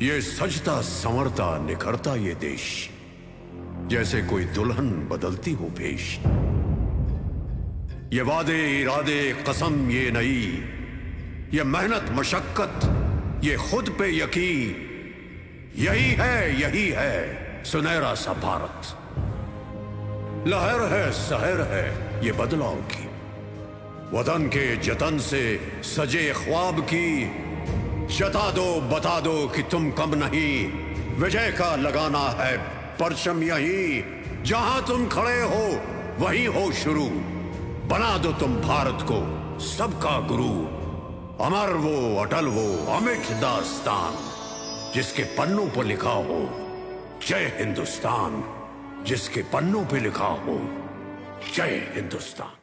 ये सजता संवरता निखरता ये देश, जैसे कोई दुल्हन बदलती हो भेष। ये वादे इरादे कसम ये नई, ये मेहनत मशक्कत ये खुद पे यकीन, यही है सुनहरा सा भारत। लहर है सहर है ये बदलाव की, वतन के जतन से सजे ख्वाब की। जता दो बता दो कि तुम कम नहीं, विजय का लगाना है परचम यही। जहां तुम खड़े हो वहीं हो शुरू, बना दो तुम भारत को सबका गुरु। अमर वो अटल वो अमिट दास्तान, जिसके पन्नों पर लिखा हो जय हिंदुस्तान, जिसके पन्नों पे लिखा हो जय हिंदुस्तान।